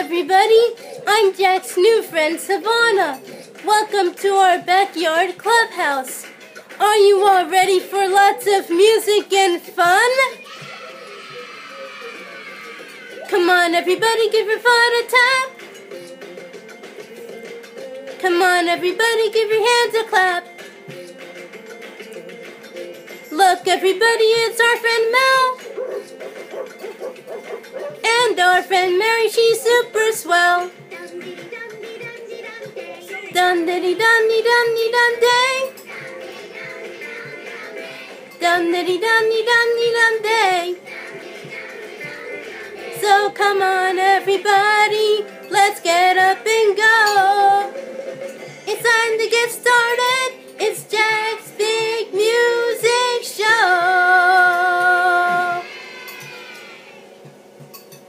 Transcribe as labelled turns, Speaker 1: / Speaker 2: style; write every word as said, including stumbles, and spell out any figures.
Speaker 1: everybody, I'm Jack's new friend Savannah. Welcome to our backyard clubhouse. Are you all ready for lots of music and fun? Come on everybody, give your foot a tap. Come on everybody, give your hands a clap. Look everybody, it's our friend Mel. And our friend Mary, she's super swell. Dun diddy dun dee dun dee dun day. Dun diddy dun dee dun dee dun day. So come on everybody, let's get up and go. It's time to get started. It's Jack's Big Music Show.